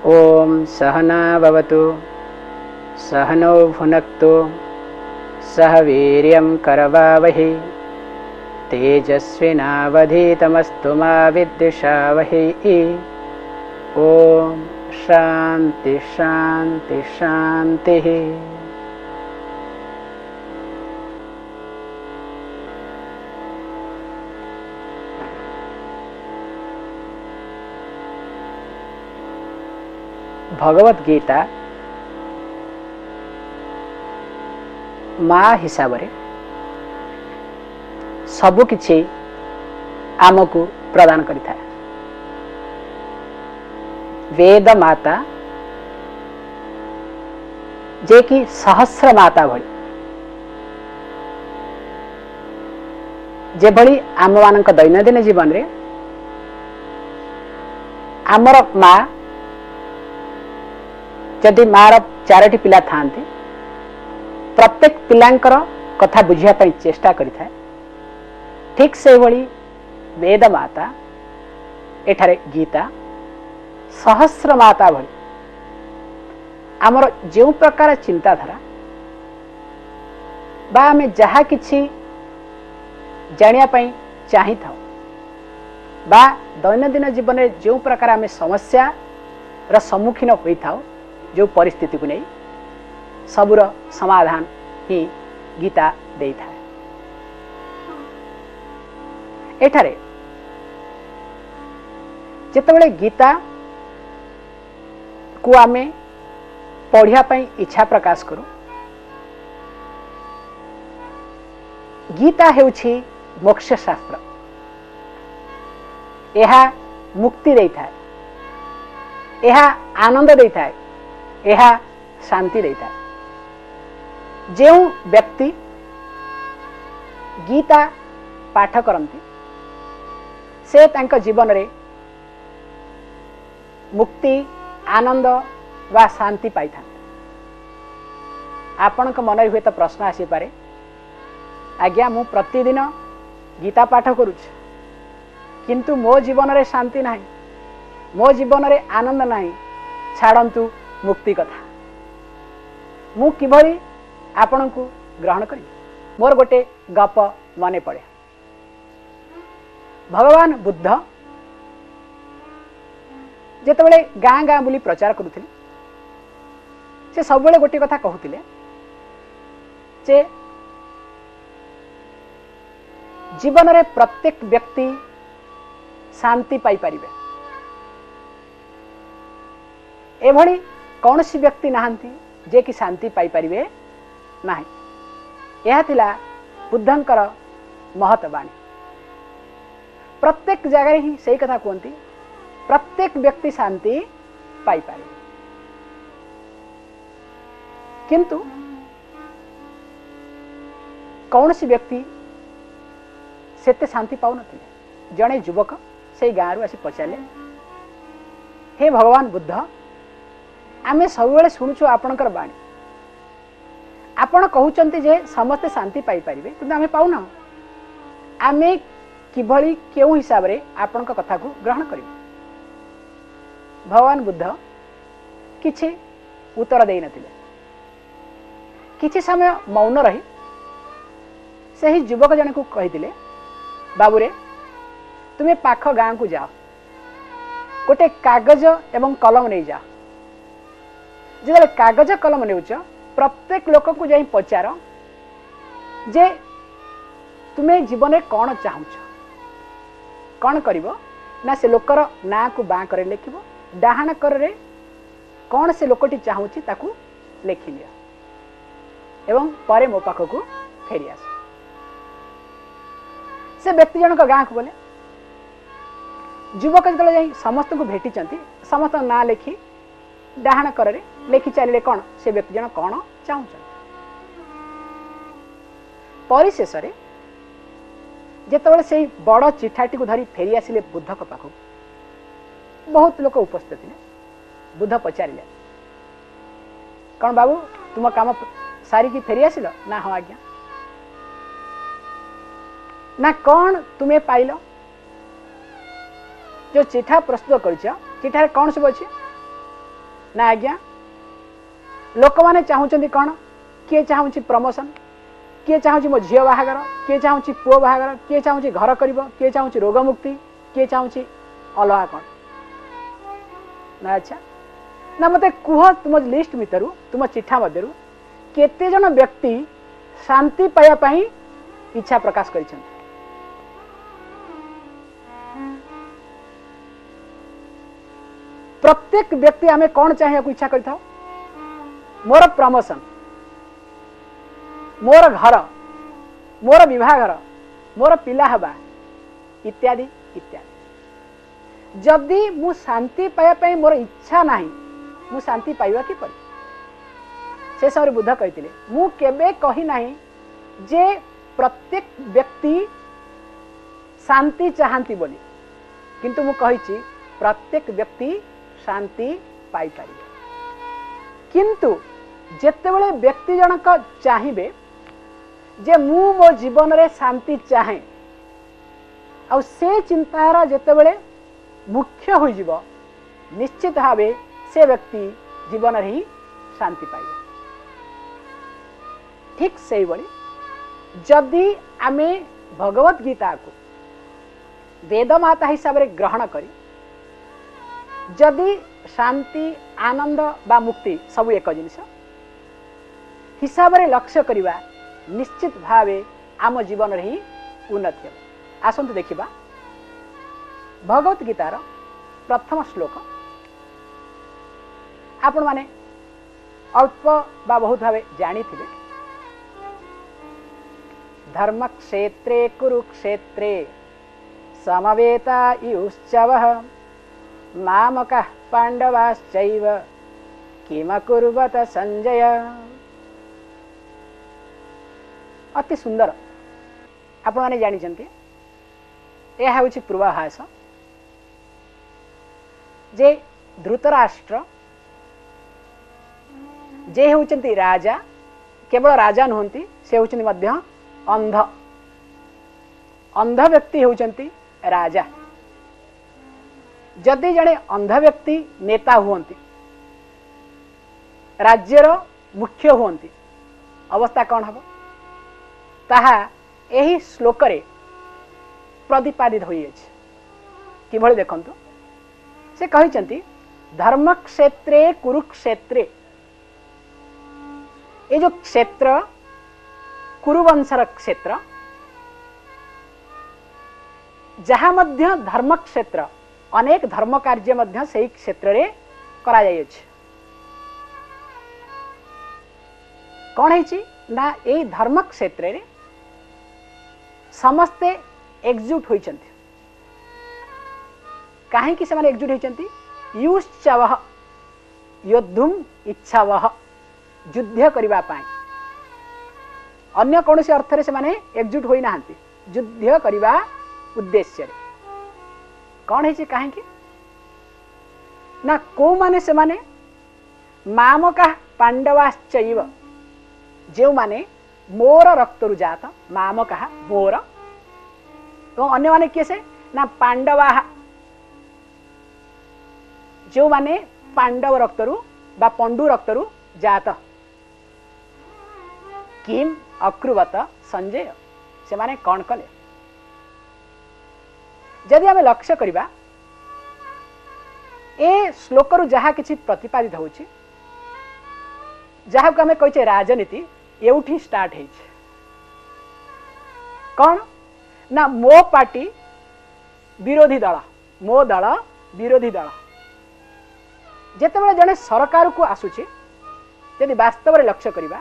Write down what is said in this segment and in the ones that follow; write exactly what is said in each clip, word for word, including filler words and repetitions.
ओम सहना भवतु सहनौ भुनक्तु सह वीर्यं करवावहै तेजस्विनावधीतमस्तु मा विद्विषावहै। ओम शांति शांति शांति। भगवत गीता माँ हिसाब रे सबु किछि आमको प्रदान करिथा। वेद माता जे कि सहस्र माता भली जे भली आम मानक दैनंदिन जीवन रे आमर माँ जदि मार चारोटी पिला थांती प्रत्येक पिलांकर कथा बुझिया पई चेष्टा करिथा। ठीक से भली वेद माता एठारे गीता सहस्र माता भली आमर जो प्रकार चिंताधारा बा आमे जहा किछि जानिया पई चाहि थाउ बा दैनंदिन जीवन में जो प्रकार आमे समस्या रा सम्मुखीन होई थाउ जो परिस्थिति को नहीं सबुर समाधान ही गीता देई था। एठारे जेतेबेले गीता को आमे पढ़िया पई इच्छा प्रकाश करू गीता हेउछि मोक्ष शास्त्र। यह मुक्ति देई था, यह आनंद देई था, यह शांति देता है। जो व्यक्ति गीता पाठ करती से तांका जीवन रे मुक्ति आनंद वा शांति पाई था। आपण मन हुए तो प्रश्न आसी पारे, आज्ञा मु प्रतिदिन गीता पाठ करुछ किंतु मो जीवन रे शांति नहीं, मो जीवन रे आनंद नहीं, छाड़ंतु मुक्ति कथा मु किभली आपण को ग्रहण करी। मोर गोटे गप मने पड़े। भगवान बुद्ध जेतेबेले गाँ गाँ बुली प्रचार करुथिले से सब बेले गोटे कथा कहूथिले जे जीवन रे प्रत्येक व्यक्ति शांति पाई परिबे। एभली कौन सी व्यक्ति नहांती जे कि शांति पाई परिबे नाही। यह थिला बुद्धंकर महत वाणी। प्रत्येक जगह ही सही कथा कहती प्रत्येक व्यक्ति शांति पाई पारे किंतु कौन सी व्यक्ति सेते शांति पाउ नथिले। जणे युवक से गाँव आसी पचारे, हे भगवान बुद्ध आमे सब शुणुचु आपणकर बाणी, आपण कहउचंती जे समस्त शांति पाई परिबे किंतु आमे पाउना। आमे किभली केउ हिसाब रे आपणक कथा को ग्रहण करिबे। भगवान बुद्ध किछि उत्तर देई नथिले। किछि समय मौन रही सही युवक जने को कहिदिले, बाबू रे तुमे पाख गाँ को जाओ, गोटे कागज एवं कलम नहीं जाओ। जो कागज कलम नेउच प्रत्येक लोक को जाई पचार जे तुम्हें जीवन में कौन चाहूच, कौन करिवो ना से लोकर ना को बाँ करे लिखिबो, डाहाण करे कौन से लोकटी चाहूची ताकू लिखि लिया एवं परे मो पाख को फेरी आस। से व्यक्ति जनक गाँ को बोले युवक जो जाई समस्त को भेटी समस्त ना लिखि डाहाण करे लिखि चलिए कौन से व्यक्ति जन कौन चाहूच। परिशेष जेतेबेले से बड़ चिठाटी को धरी फेरी आसिले बुद्ध को पाखु बहुत लोक उपस्थित थे। बुद्ध पचारे कौन बाबू तुम काम सारिकी फेरी आसिल ना? हाँ आज्ञा। ना कौन तुम्हें पाइल? जो चिठा प्रस्तुत कर चिठार कौन सब अच्छे ना आज्ञा लोक मैंने चाहूँगी कौन किए चाहूँ प्रमोशन किए चाहूँ मो झील बाहागर किए चाहूँ पुओ बाहागर किए चाहूँ घर कर किए चाहूँ रोग मुक्ति किए चाहूँ अलगा कौन ना अच्छा ना मत कह तुम लिस्ट भितर तुम चिठा मध्य केते जन व्यक्ति शांति पाइबापी इच्छा प्रकाश कर प्रत्येक व्यक्ति आमे कौन चाहिए इच्छा कर मोर प्रमोशन मोर घर मोर विवाहर मोर पिला हवा इत्यादि इत्यादि जदि मु शांति पाइबापी मोर इच्छा नाही मु शांति पाइबा कि पड़े से समय बुद्ध कहते मु केबे कही नाही जे प्रत्येक व्यक्ति शांति चाहती बोली किंतु मु कही प्रत्येक व्यक्ति शांति पाई पारिबे किंतु जेतेबेले व्यक्ति जनक चाहिए जे मु मो जीवन रे शांति चाहे आ से चिंतार जेतेबेले मुख्य हो जिवो निश्चित भावे से व्यक्ति जीवन रे ही शांति पाइबे ठीक से बड़ी जदि आमे भगवत गीता को वेदमाता हिसाब रे ग्रहण करी जदि शांति आनंद बा मुक्ति सब एक जिनिस हिसाब रे लक्ष्य करिबा निश्चित भावे आम जीवन रे ही उन्नति हो आसंतु देखिबा भगवत गीतार प्रथम श्लोक आपण माने अल्प बा बहुत भावे जानी थिले धर्म क्षेत्रे कुरुक्षेत्रे समवेता युश्चवः मामकः पांडवाश्चैव किमकुर्वत संजय अति सुंदर आपण माने जानी चंती यह हूँ पूर्वाभास जे धृतराष्ट्र जे होचंती राजा केवल राजा नुहंती से होचंती मध्य अंध अंध व्यक्ति होचंती राजा जदि जड़े अंध व्यक्ति नेता हुंती राज्यर मुख्य हुंती अवस्था कौन हम ताहा एही श्लोक रे प्रतिपादित होई अछि किभଳି देखंतु से कहिचंती धर्म क्षेत्रे कुरुक्षेत्रे ये जो क्षेत्र कुरुवंशर क्षेत्र जहाँ मध्य धर्म क्षेत्र अनेक धर्म कार्य मध्य से क्षेत्र रे करा जाय अछि कौन है ना यही धर्म क्षेत्र रे समस्ते एकजुट होइचंती काहे कि से माने एकजुट होइचंती युश्चवः योद्धुम इच्छावः युद्ध करिबा पाई अन्य कौन से अर्थ रे से माने एकजुट होई नाहंती युद्ध करिबा उद्देश्य रे कौन है काहे कि ना को माने से माने मामका पांडवाश्चैव जो माने मोर रक्तरु जात मामका मोर तो अन्य माने किए से ना पांडवा जो माने पांडव रक्तरु बा पंडु रक्तरु जात किम अक्रुवत संजय से माने कौन कले जदि आम लक्ष्य करिबा ए श्लोक रु जहा किछि प्रतिपादित होछि जहा को आमे कहिचे राजनीति एउठी स्टार्ट हेछि कौन ना मो पार्टी विरोधी दल मो दल विरोधी दल जेतेबेले जने सरकार को आसुछि यदि वास्तव रे लक्ष्य करिबा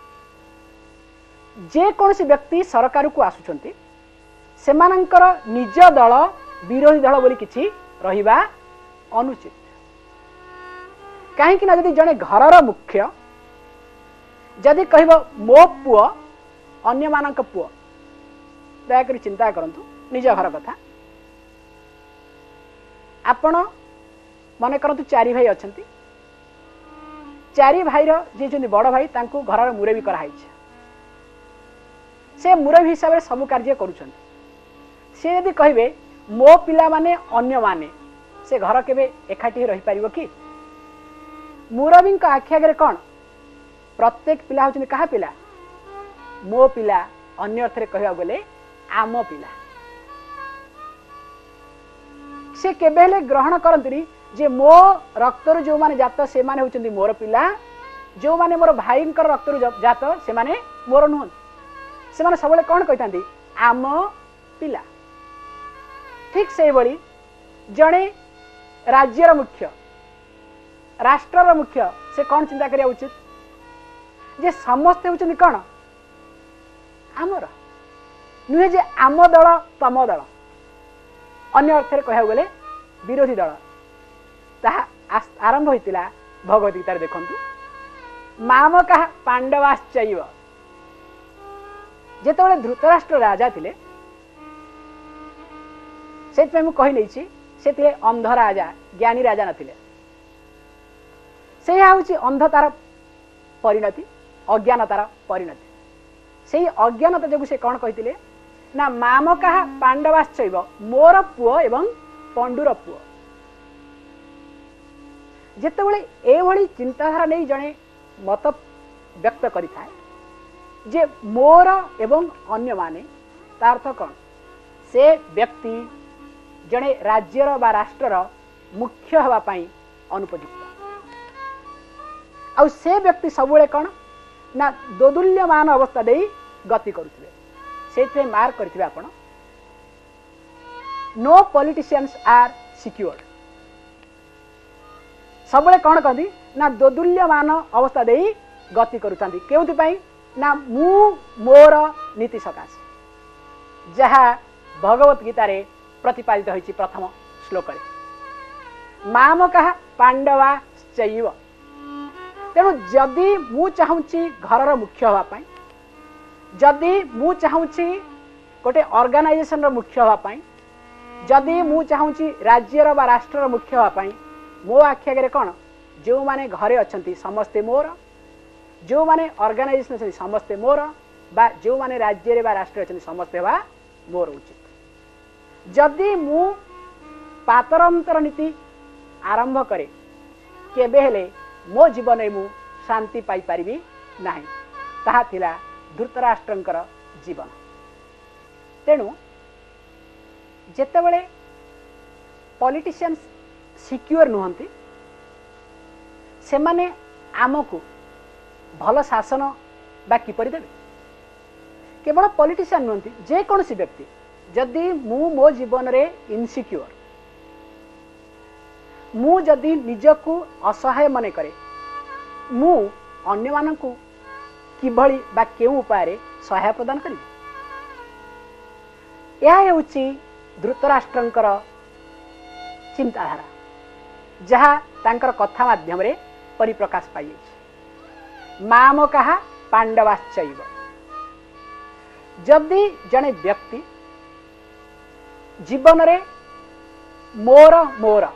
जे कौन सी व्यक्ति सरकार को आसुछंती सेमानंकर निज दल विरोधी दल बोली किछि रहिबा अनुचित कहीं ना जदि जने घरर मुख्य जदि कहबो मो पुओ अन्य मानक पुओ दयाकरी चिंता करंतु निज घर कथा आपण मन करंतु चारि भाई अछंती चारि भाई रो जे जने बड़ भाई तांको घरर मुरबी कराई से मुरबी हिसाब रे सब कार्य करूछंती से यदि कहबे मो पिला माने अन्य माने से घर केबे एकाठी रही पारिबो कि मुरबी आखि आगे कौन प्रत्येक पिला होचनी कहा पिला मो पिला अन्य अर्थ कह गले आम पिला से केबेले ग्रहण करंतनी जे मो रक्तर जो माने जात से माने होचंदी मोर पिला जो माने मोर भाई रक्तर जात से माने मोर नुहन से माने सबले कौन कहतांती आम पिला ठीक से बड़ी जड़े राज्यर मुख्य राष्ट्रर मुख्य से कौन चिंता करिया उचित जे समस्ते होचंदी कौन आमर नुहे जे आम दल तम दल अन्य अर्थ कह गले विरोधी दल ताहा आरंभ होता भगवत गीतार देखंतु माम कहा पांडवाश्चैव जेतबेले धृतराष्ट्र राजा थिले से मु कहि लेछि से थिले अंध राजा ज्ञानी राजा नथिले से हउछि अंधतार परिणति अज्ञानतार परिणति से अज्ञानता जगु से कौन कहिथिले ना माम कहा पांडवाश्चैव मोर पुओ एवं पंडुर पुओ जेतेबेले एभली चिंताधारा नहीं जड़े मत व्यक्त करिथाए जे मोर एवं अन्य माने तार्थ कौन से व्यक्ति जड़े राज्यर बा राष्ट्रर मुख्य हवा पाई अनुपयुक्त आउ से व्यक्ति सबुले कौन ना दोदुल्यमान अवस्था दे गति करुथिबे से मार्क करथिबे आपण नो पॉलिटिशियंस आर सिक्योर्ड सबले कौन कहती ना दोदुल्यमान अवस्था दे गति करुथांती केउथि पई ना मु मोर नीति सकाश जहा भगवत गीता रे प्रतिपादित होइछि प्रथम श्लोक रे माम कहा पांडवा चैव तेणु जदि मु चाहूँची घरर मुख्य हवा पाई जदि मु चाहूँची गोटे ऑर्गेनाइजेशन रो मुख्य हवा पाई जदि मु चाहूँची राज्यर बा राष्ट्रर मुख्य हवा पाई मो आखि आगे कौन जो माने घरे अच्छंती समस्ते मोर जो माने ऑर्गेनाइजेशन अच्छंती समस्ते मोर बा जो माने राज्य बा राष्ट्र अच्छंती समस्ते बा मोर उचित जदि मु पातरंतर नीति आरंभ करे केबे हेले मो जीवन में मु शांति पाई पारिबी नाही ताहा थिला धृतराष्ट्रंकर जीवन तेणु जेतेबेले पॉलिटिशियंस सिक्योर नुहंती से माने आमको भल शासन बा किपरि देबे केवल पॉलिटिशियन नुहंती जे कौन सी व्यक्ति जदि मु मो जीवन रे इनसिक्योर मु जदि निजको असहाय मने करे मु अन्य मानकु किभली बा केउ उपाय सहाय प्रदान करी यह हेउची धृतराष्ट्रंकर चिंताधारा जहा तांकर कथा माध्यम रे परिप्रकाश पाई माम कहा पांडवाश्चैव जदि जने व्यक्ति जीवन रे मोर मोर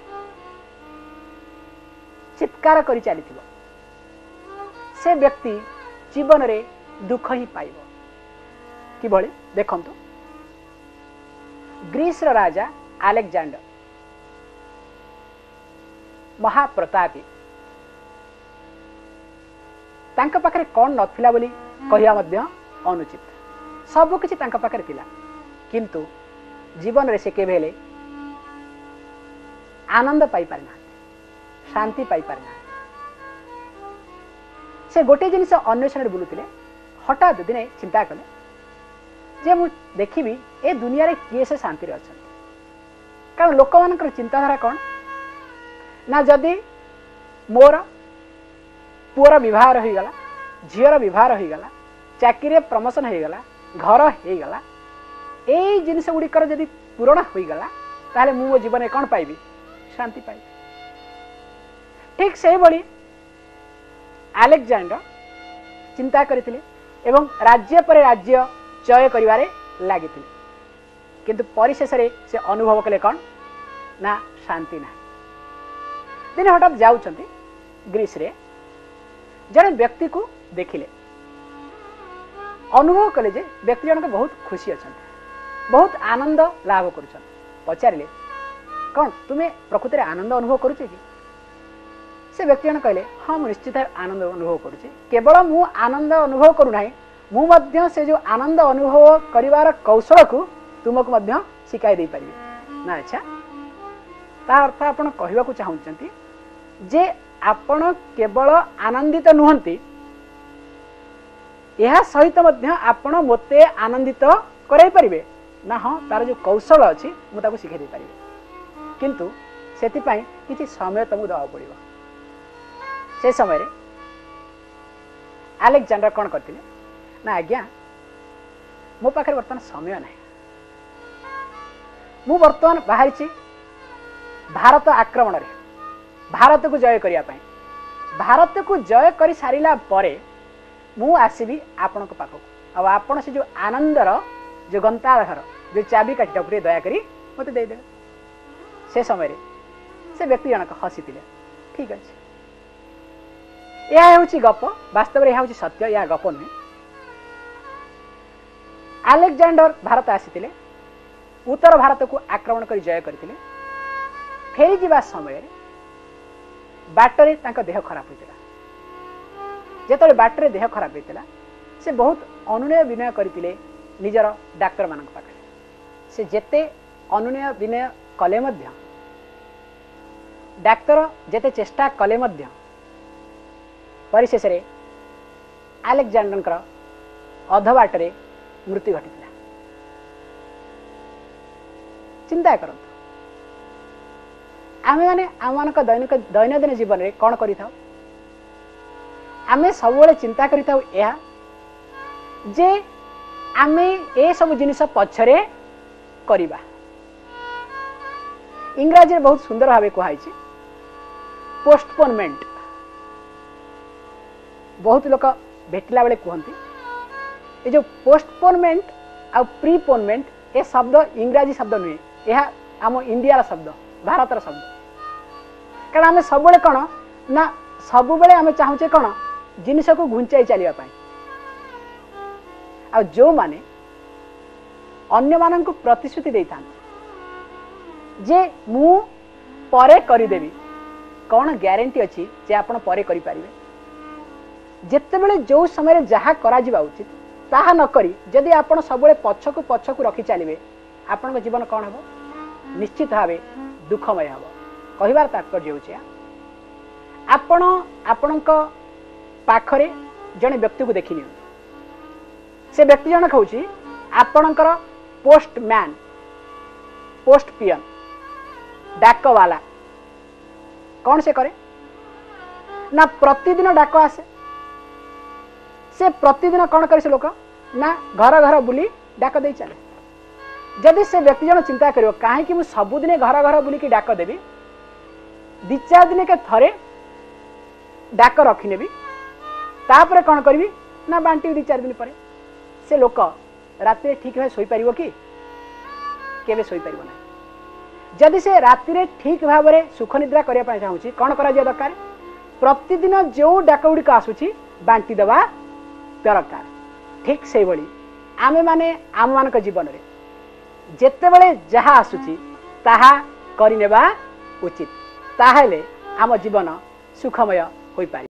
चित्कार करी चलीथिबो से व्यक्ति जीवन रे दुख ही पाइबो किभली देखंतु ग्रीस रो राजा अलेक्जेंडर महाप्रतापी तांका पाखरे कौन नथिला बोली कहिया मध्य अनुचित सब किछि तांका पाखरे थिला किंतु जीवन रे से केबेले आनंद पाई पारना शांति पाई पारना से गोटे जिनिस अन्वेषण बुलुतिले हठात दिने चिंता कले जे मु देखिबी ए दुनिया रे किए से शांति रे अछन कारण लोक मानकर चिंताधारा कौन ना जदि मोर पुअर विवाह रही गला झीर विवाह रही गला चाकरी प्रमोशन हो गला घर हो गला ए जिनिस गुड़िकर जदि पूरण हो गला ताले मु मो जीवन में कौन पाइबी शांति पाइबी ठीक से बड़ी अलेक्जेंडर चिंता करथिले एवं राज्य पर राज्य जय करिवारे लागिथिले किंतु परिशेष रे से अनुभव कले कौन ना शांति ना दिन हठात जाउछंती ग्रीस रे जड़े व्यक्ति को देखिले अनुभव कले जे व्यक्ति जनक बहुत खुशी अछंती बहुत आनंद लाभ करुछन पचारिले कौन तुम्हें प्रकृति रे आनंद अनुभव करुछ कि से व्यक्ति जन कहले हाँ मुझे निश्चित आनंद अनुभव करुचे केवल मु आनंद अनुभव करूना मु मध्य से जो आनंद अनुभव करिवार कौशल को तुमको मध्य शिखाई दे पारिबे ना। अच्छा ता अर्थ आपण कहवा को चाहूचंती जे आपण केवल आनंदित नुहंती यह सहित मध्य आपण मोते आनंदित कराई पारिबे ना। हाँ तार जो कौशल अच्छी मुझे शिखाई दे पारिबे किंतु सेति पई किछि समय तुमको दवा पड़िबो। से समय अलेक्जेंडर कौन करते ना आज्ञा मो पाखे बर्तमान समय ना मु बर्तमान बाहरी भारत आक्रमण रे भारत को जय करने भारत को जय कर सारा पर मु आसबि आपण पाखक आपण से जो आनंदर जो गंताघर जो चाबी काटा पूरे दयाकोरी मत देदे। से समय से व्यक्ति जनक हसी ठीक अच्छे यह हूँ गप वास्तव में यह हूँ सत्य यह गप नुहे। अलेक्जेंडर भारत आसी उत्तर भारत को आक्रमण कर जय करते फेरी जावा समय बाटरे तांका देह खराब होता जिते बाटरे देह खराब होता से बहुत अनुनय विनय करते निजर डाक्तर मान पाखे से जेते अनुनय विनय कले मध्य डाक्तर जेते चेष्टा कले मध्य परिशेष रे अलेक्जेंडर अधबाटरे मृत्यु घटी। चिंता करंतु आमे माने आम दैनिक दैनंदिन जीवन में कौन करि थाउ आमे सबुबले चिंता करि थाउ या जे आमे ए सब जिनिस पछरे करिबा। इंग्राजी रे बहुत सुंदर भावे कहै छै पोस्टपोनमेंट। बहुत लोक भेटला बेले कहते ये जो पोस्टपोनमेंट आ प्रीपोनमेंट ए शब्द इंग्राजी शब्द नुहे यह आम इंडिया शब्द भारतर शब्द कारण आम सब कौन ना सब बेले आम चाहूचे कौन जिनिस को घुंचाई चलने आ जो माने अन्य मान को प्रतिश्रुति दे था जे मु परे करदेवी कौन ग्यारंटी अच्छी जे आपण परे करि पारिबे जेतेबेले जो समय जहाँ करा जिबा उचित ताहा न करी जदि आपण सबले पछकु पछकु रखी चलिबे आपण जीवन कौन हम निश्चित भावे दुखमय हम कहबार तात्पर्य होचे आपण आपणक पाखरे जने व्यक्ति को देखि नियो से व्यक्ति जन कहूची आपणकर पोस्टमैन पोस्ट पियन डाक वाला कौन से करे ना प्रतिदिन डाक आसे से प्रतिदिन कौन करे से लोक ना घर घर बुली डाक दे चले। जदि से व्यक्ति जन चिंता करियो काहे कि मु सबुदिने घर घर बुली की डाक देबी दी चार दिन के थरे डाक रखी नेबी तापर कौन करबी ना बांटी दी चार दिन पर से लोक राति ठीक भाव सोई पारिबो कि केबे सोई पारिबो ना। जदि से राति ठीक भाव में सुख निद्रा करने चाहूँगी कौन करा दरकार प्रतिदिन जो डाक गुड़िक आसूची बांटी देवा दरकार। ठीक से भली आमे माने आम मान जीवन में जेतेबेले जहाँ आसूची ताहा करिनेबा उचित ताहेले आम जीवन सुखमय होई पारि।